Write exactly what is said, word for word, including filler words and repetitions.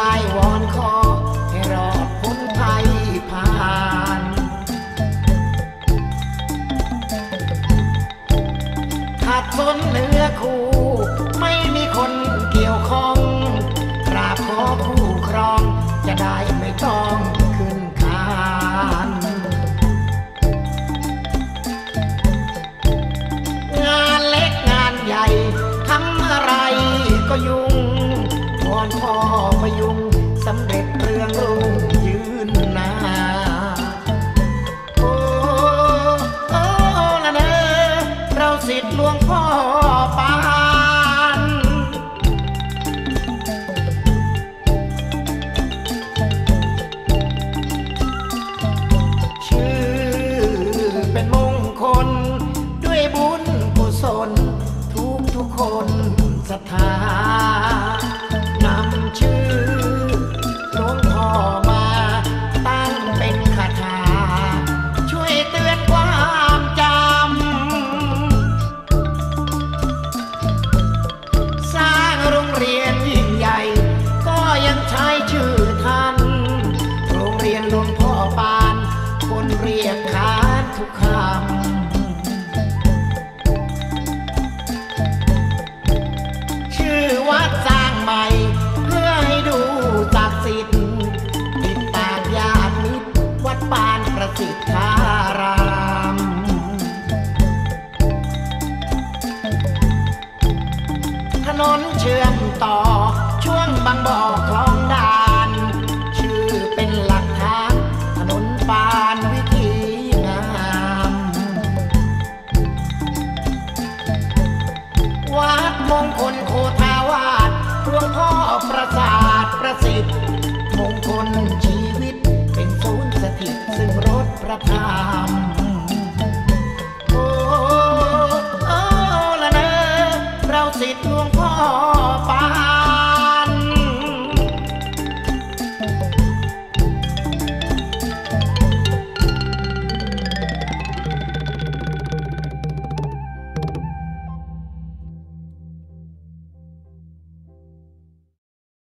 ายวอนขอให้รอดพ้นภัยผ่านขาดสนเนื้อคู่ไม่มีคนเกี่ยวข้องกราบขอคู่ครองจะได้ไม่ต้องขึ้นคานงานเล็กงานใหญ่ทำอะไรก็ยุ่งวอนพ่อมายุ่งสำเร็จเรื่องรุ่งยืนนานโอ้โอ้ละเนอเราศิษย์หลวงพ่อปานชื่อเป็นมงคลด้วยบุญกุศลทุกทุกคนศรัทธานำชื่อหลวงพ่อมาตั้งเป็นคาถาช่วยเตือนความจำสร้างโรงเรียนยิ่งใหญ่ก็ยังใช้ชื่อท่านโรงเรียนหลวงพ่อปานคนเรียกขานทุกคำวัดสร้างใหม่เพื่อให้ดูศักดิ์สิทธิ์ติดตามญาติมิตรวัดปานประสิทธารามถนนเชื่อมต่อช่วงบางบ่อคลองด่านชื่อเป็นหลักฐานถนนปานวิถีงามวัดมงคลโคทาวาสหลวงพ่อประสาทประสิทธิ์มงคลชีวิตเป็นศูนย์สถิตซึ่งรถพระธรรม